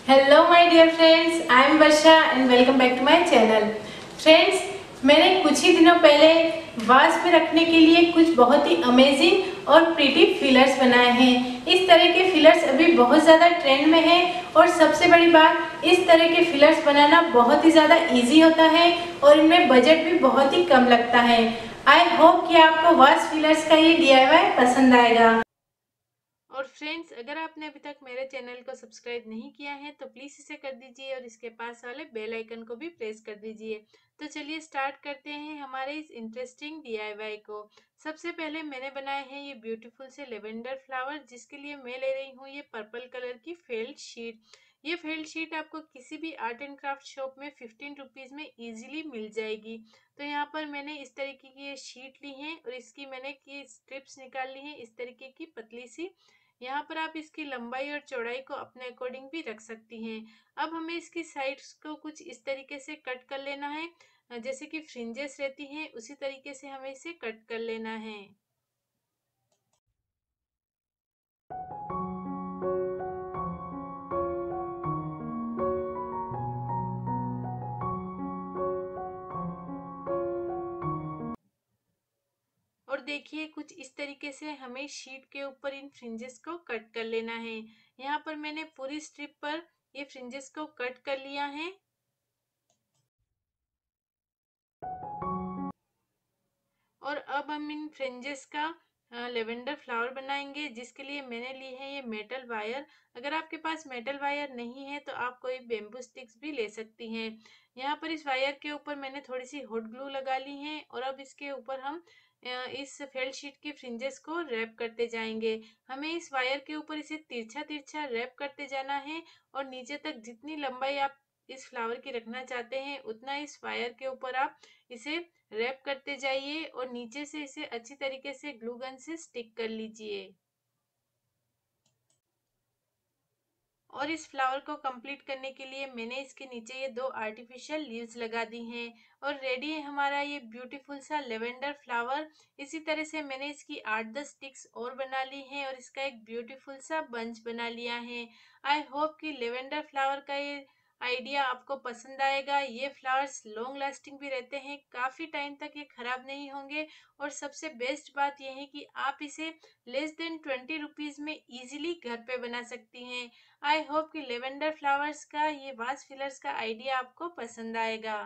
Hello my dear friends, I am Varsha and welcome back to my channel. Friends, मैंने कुछ ही दिनों पहले वास में रखने के लिए कुछ बहुत ही अमेजिंग और प्रीटी फिलर्स बनाए हैं। इस तरह के फिलर्स अभी बहुत ज़्यादा ट्रेंड में हैं और सबसे बड़ी बात, इस तरह के फिलर्स बनाना बहुत ही ज़्यादा इजी होता है और इनमें बजट भी बहुत ही कम लगता है। आई होप कि आपको वास फिलर्स का ये DIY पसंद आएगा। और फ्रेंड्स, अगर आपने अभी तक मेरे चैनल को सब्सक्राइब नहीं किया है तो प्लीज़ इसे कर दीजिए और इसके पास वाले बेल आइकन को भी प्रेस कर दीजिए। तो चलिए स्टार्ट करते हैं हमारे इस इंटरेस्टिंग DIY को। सबसे पहले मैंने बनाए हैं ये ब्यूटीफुल से लेवेंडर फ्लावर, जिसके लिए मैं ले रही हूँ ये पर्पल कलर की फेल्ट शीट। ये फेल्ट शीट आपको किसी भी आर्ट एंड क्राफ्ट शॉप में 15 रुपीज़ में ईजिली मिल जाएगी। तो यहाँ पर मैंने इस तरीके की ये शीट ली है और इसकी मैंने ये स्ट्रिप्स निकाल ली है इस तरीके की पतली सी। यहाँ पर आप इसकी लंबाई और चौड़ाई को अपने अकॉर्डिंग भी रख सकती हैं। अब हमें इसकी साइड्स को कुछ इस तरीके से कट कर लेना है, जैसे कि फ्रिंजेस रहती हैं उसी तरीके से हमें इसे कट कर लेना है। और देखिए, कुछ इस तरीके से हमें शीट के ऊपर इन फ्रिंजेस को कट कर लेना है। यहाँ पर मैंने पूरी स्ट्रिप पर ये फ्रिंजेस को कट कर लिया है। और अब हम इन फ्रिंजेस का लेवेंडर फ्लावर बनाएंगे, जिसके लिए मैंने ली है ये मेटल वायर। अगर आपके पास मेटल वायर नहीं है तो आप कोई बेम्बू स्टिक्स भी ले सकती हैं। यहाँ पर इस वायर के ऊपर मैंने थोड़ी सी हॉट ग्लू लगा ली है और अब इसके ऊपर हम इस फेल्ट शीट के फ्रिंजेस को रैप करते जाएंगे। हमें इस वायर के ऊपर इसे तिरछा तिरछा रैप करते जाना है और नीचे तक जितनी लंबाई आप इस फ्लावर की रखना चाहते हैं उतना इस वायर के ऊपर आप इसे रैप करते जाइए और नीचे से इसे अच्छी तरीके से ग्लू गन से स्टिक कर लीजिए। और इस फ्लावर को कंप्लीट करने के लिए मैंने इसके नीचे ये दो आर्टिफिशियल लीव्स लगा दी हैं और रेडी है हमारा ये ब्यूटीफुल सा लेवेंडर फ्लावर। इसी तरह से मैंने इसकी 8-10 स्टिक्स और बना ली हैं और इसका एक ब्यूटीफुल सा बंच बना लिया है। आई होप कि लेवेंडर फ्लावर का ये आइडिया आपको पसंद आएगा। ये फ्लावर्स लॉन्ग लास्टिंग भी रहते हैं, काफ़ी टाइम तक ये खराब नहीं होंगे और सबसे बेस्ट बात यह है कि आप इसे लेस देन 20 रुपीज़ में इजीली घर पे बना सकती हैं। आई होप कि लेवेंडर फ्लावर्स का ये वास फिलर्स का आइडिया आपको पसंद आएगा।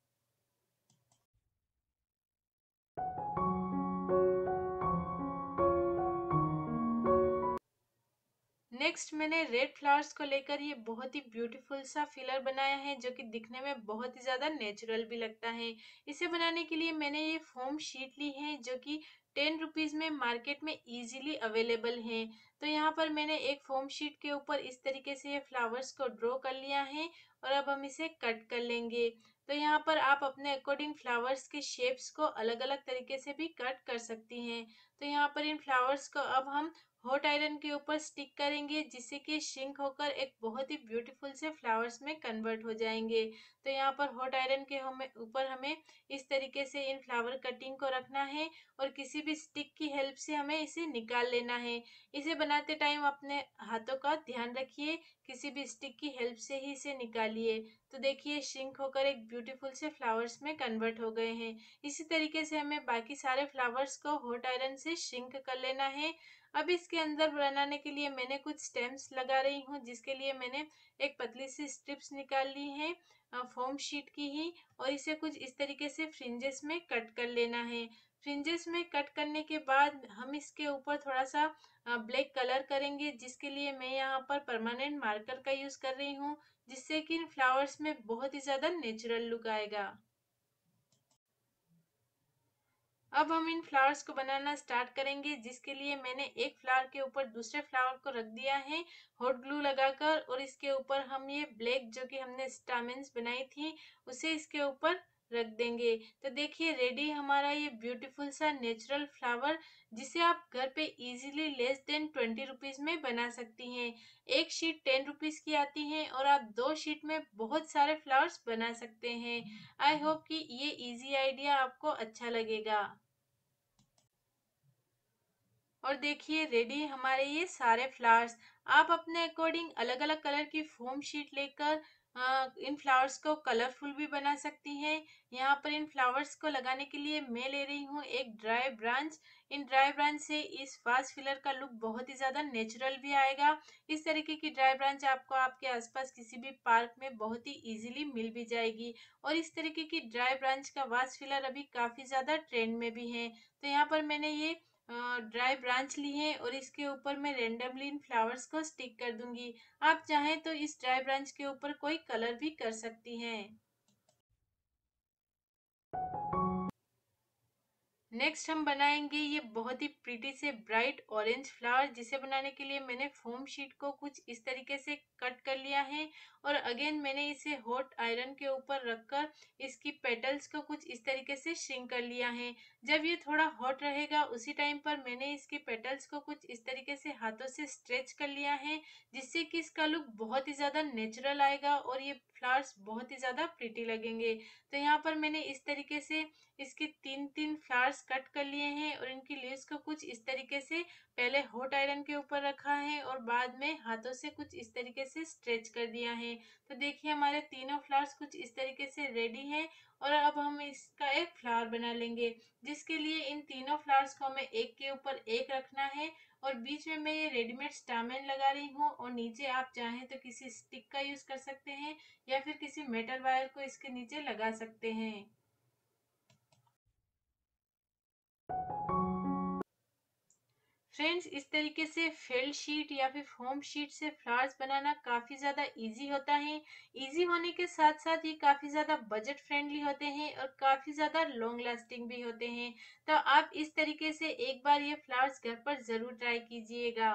नेक्स्ट मैंने रेड फ्लावर्स को लेकर ये बहुत ही ब्यूटीफुल सा फिलर बनाया है, जो कि दिखने में बहुत ही ज़्यादा नेचुरल भी लगता है। इसे बनाने के लिए मैंने ये फोम शीट ली है, जो कि 10 रुपीज़ में मार्केट में इजीली अवेलेबल है। तो यहाँ पर मैंने एक फोम शीट के ऊपर इस तरीके से ये फ्लावर्स को ड्रॉ कर लिया है और अब हम इसे कट कर लेंगे। तो यहाँ पर आप अपने अकॉर्डिंग फ्लावर्स के शेप्स को अलग अलग तरीके से भी कट कर सकती हैं। तो यहाँ पर इन फ्लावर्स को अब हम हॉट आयरन के ऊपर स्टिक करेंगे, जिससे कि श्रिंक होकर एक बहुत ही ब्यूटीफुल से फ्लावर्स में कन्वर्ट हो जाएंगे। तो यहाँ पर हॉट आयरन के हमें ऊपर हमें इस तरीके से इन फ्लावर कटिंग को रखना है और किसी भी स्टिक की हेल्प से हमें इसे निकाल लेना है। इसे बनाते टाइम अपने हाथों का ध्यान रखिए, किसी भी स्टिक की हेल्प से ही इसे निकालिए। तो देखिए, श्रिंक होकर एक ब्यूटीफुल से फ्लावर्स में कन्वर्ट हो गए हैं। इसी तरीके से हमें बाकी सारे फ्लावर्स को हॉट आयरन से श्रिंक कर लेना है। अब इसके अंदर बनाने के लिए मैंने कुछ स्टेम्स लगा रही हूँ, जिसके लिए मैंने एक पतली सी स्ट्रिप्स निकाल ली है फोम शीट की ही, और इसे कुछ इस तरीके से फ्रिंजेस में कट कर लेना है। फ्रिंजेस में कट करने के बाद हम इसके ऊपर थोड़ा सा ब्लैक कलर करेंगे, जिसके लिए मैं यहाँ पर परमानेंट मार्कर का यूज कर रही हूँ, जिससे कि इन फ्लावर्स में बहुत ही ज्यादा नेचुरल लुक आएगा। अब हम इन फ्लावर्स को बनाना स्टार्ट करेंगे, जिसके लिए मैंने एक फ्लावर के ऊपर दूसरे फ्लावर को रख दिया है हॉट ग्लू लगाकर, और इसके ऊपर हम ये ब्लैक जो कि हमने स्टामेंस बनाई थी उसे इसके ऊपर रख देंगे। तो देखिए, रेडी हमारा ये ब्यूटीफुल सा नेचुरल फ्लावर, जिसे आप घर पे इजीली लेस देन 20 रुपीज में बना सकती हैं। एक शीट 10 रुपीज की आती है और आप 2 शीट में बहुत सारे फ्लावर्स बना सकते हैं। आई होप कि ये इजी आइडिया आपको अच्छा लगेगा। और देखिए रेडी हमारे ये सारे फ्लावर्स। आप अपने अकॉर्डिंग अलग अलग कलर की फोम शीट लेकर इन फ्लावर्स को कलरफुल भी बना सकती हैं। यहाँ पर इन फ्लावर्स को लगाने के लिए मैं ले रही हूँ एक ड्राई ब्रांच। इन ड्राई ब्रांच से इस वास फिलर का लुक बहुत ही ज्यादा नेचुरल भी आएगा। इस तरीके की ड्राई ब्रांच आपको आपके आसपास किसी भी पार्क में बहुत ही इजीली मिल भी जाएगी। और इस तरीके की ड्राई ब्रांच का वास फिलर अभी काफी ज्यादा ट्रेंड में भी है। तो यहाँ पर मैंने ये ड्राई ब्रांच ली है और इसके ऊपर मैं रेंडमली इन फ्लावर्स को स्टिक कर दूंगी। आप चाहें तो इस ड्राई ब्रांच के ऊपर कोई कलर भी कर सकती हैं। नेक्स्ट हम बनाएंगे ये बहुत ही प्रीटी से ब्राइट ऑरेंज फ्लावर, जिसे बनाने के लिए मैंने फोम शीट को कुछ इस तरीके से कट कर लिया है। और अगेन मैंने इसे हॉट आयरन के ऊपर रखकर इसकी पेटल्स को कुछ इस तरीके से श्रिंक कर लिया है। जब ये थोड़ा हॉट रहेगा उसी टाइम पर मैंने इसकी पेटल्स को कुछ इस तरीके से हाथों से स्ट्रेच कर लिया है, जिससे कि इसका लुक बहुत ही ज्यादा नेचुरल आएगा और ये फ्लावर्स बहुत ही ज्यादा प्रीटी लगेंगे। तो यहाँ पर मैंने इस तरीके से इसके तीन तीन फ्लावर्स कट कर लिए हैं और इनकी लीव्स को कुछ इस तरीके से पहले हॉट आयरन के ऊपर रखा है और बाद में हाथों से कुछ इस तरीके से स्ट्रेच कर दिया है। तो देखिए हमारे तीनों फ्लावर्स कुछ इस तरीके से रेडी हैं। और अब हम इसका एक फ्लावर बना लेंगे, जिसके लिए इन तीनों फ्लावर्स को हमें एक के ऊपर एक रखना है। और बीच में मैं ये रेडीमेड स्टामेन लगा रही हूँ और नीचे आप चाहें तो किसी स्टिक का यूज कर सकते हैं या फिर किसी मेटल वायर को इसके नीचे लगा सकते हैं। फ्रेंड्स, इस तरीके से फेल्ड शीट या फिर फोम शीट से फ्लावर्स बनाना काफी ज्यादा इजी होता है। इजी होने के साथ साथ ये काफी ज्यादा बजट फ्रेंडली होते हैं और काफी ज्यादा लॉन्ग लास्टिंग भी होते हैं। तो आप इस तरीके से एक बार ये फ्लावर्स घर पर जरूर ट्राई कीजिएगा।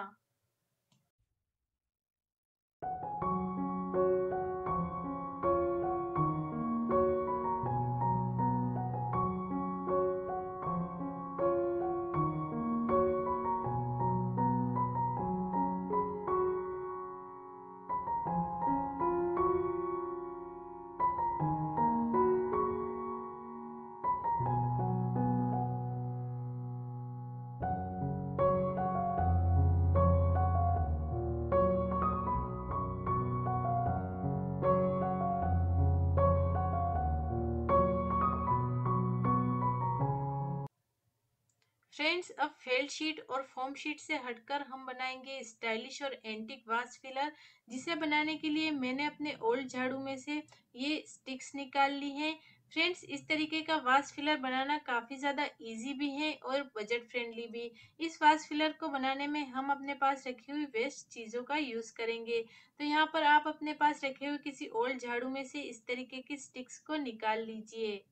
फ्रेंड्स, अब फेल्ड शीट और फोम शीट से हटकर हम बनाएंगे स्टाइलिश और एंटिक वास फिलर, जिसे बनाने के लिए मैंने अपने ओल्ड झाड़ू में से ये स्टिक्स निकाल ली हैं। फ्रेंड्स, इस तरीके का वास फिलर बनाना काफी ज्यादा इजी भी है और बजट फ्रेंडली भी। इस वास फिलर को बनाने में हम अपने पास रखी हुई वेस्ट चीजों का यूज करेंगे। तो यहाँ पर आप अपने पास रखे हुए किसी ओल्ड झाड़ू में से इस तरीके की स्टिक्स को निकाल लीजिए।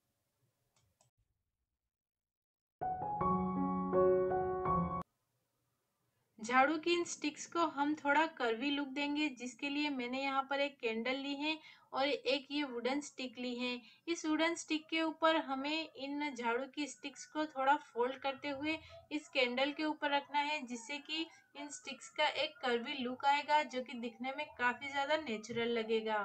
झाड़ू की इन स्टिक्स को हम थोड़ा कर्वी लुक देंगे, जिसके लिए मैंने यहाँ पर एक कैंडल ली है और एक ये वुडन स्टिक ली है। इस वुडन स्टिक के ऊपर हमें इन झाड़ू की स्टिक्स को थोड़ा फोल्ड करते हुए इस कैंडल के ऊपर रखना है, जिससे कि इन स्टिक्स का एक कर्वी लुक आएगा जो कि दिखने में काफी ज्यादा नेचुरल लगेगा।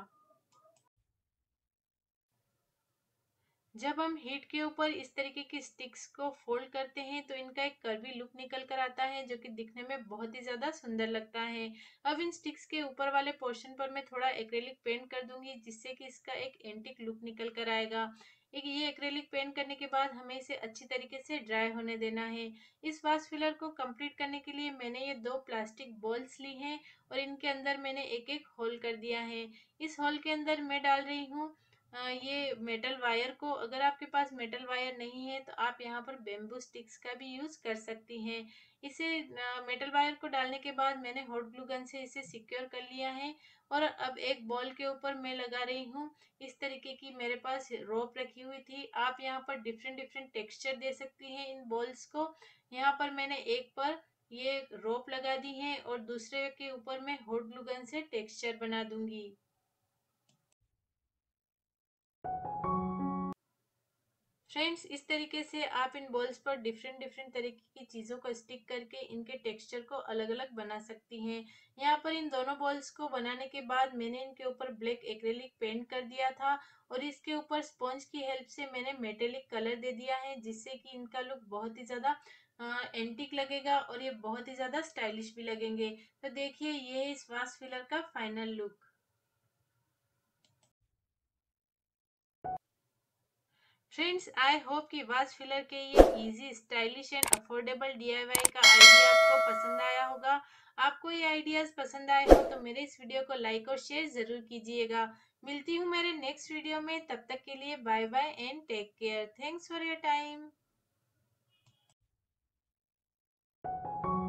जब हम हीट के ऊपर इस तरीके की स्टिक्स को फोल्ड करते हैं तो इनका एक कर्वी लुक निकल कर आता है, जो कि दिखने में बहुत ही ज्यादा सुंदर लगता है। अब इन स्टिक्स के ऊपर वाले पोर्शन पर मैं थोड़ा एक्रेलिक पेंट कर दूंगी, जिससे कि इसका एक एंटिक लुक निकल कर आएगा। एक ये एक्रेलिक पेंट करने के बाद हमें इसे अच्छी तरीके से ड्राई होने देना है। इस वास फिलर को कंप्लीट करने के लिए मैंने ये दो प्लास्टिक बॉल्स ली हैं और इनके अंदर मैंने एक एक होल कर दिया है। इस होल के अंदर मैं डाल रही हूँ ये मेटल वायर को। अगर आपके पास मेटल वायर नहीं है तो आप यहाँ पर बेम्बू स्टिक्स का भी यूज कर सकती हैं। इसे मेटल वायर को डालने के बाद मैंने हॉट ग्लू गन से इसे सिक्योर कर लिया है। और अब एक बॉल के ऊपर मैं लगा रही हूँ इस तरीके की, मेरे पास रोप रखी हुई थी। आप यहाँ पर डिफरेंट डिफरेंट टेक्सचर दे सकती हैं इन बॉल्स को। यहाँ पर मैंने एक पर ये रोप लगा दी है और दूसरे के ऊपर मैं हॉट ग्लू गन से टेक्सचर बना दूंगी। फ्रेंड्स, इस तरीके से आप इन बॉल्स पर डिफरेंट डिफरेंट तरीके की चीज़ों को स्टिक करके इनके टेक्सचर को अलग अलग बना सकती हैं। यहाँ पर इन दोनों बॉल्स को बनाने के बाद मैंने इनके ऊपर ब्लैक एक्रेलिक पेंट कर दिया था और इसके ऊपर स्पॉन्ज की हेल्प से मैंने मेटेलिक कलर दे दिया है, जिससे कि इनका लुक बहुत ही ज़्यादा एंटीक लगेगा और ये बहुत ही ज्यादा स्टाइलिश भी लगेंगे। तो देखिए ये है इस वास फिलर का final look. Friends, I hope कि वाज फिलर के ये easy, stylish and affordable DIY का आइडिया आपको पसंद आया होगा। आपको ये आइडियाज पसंद आए हो तो मेरे इस वीडियो को लाइक और शेयर जरूर कीजिएगा। मिलती हूँ मेरे नेक्स्ट वीडियो में, तब तक के लिए bye bye and take care. Thanks for your time.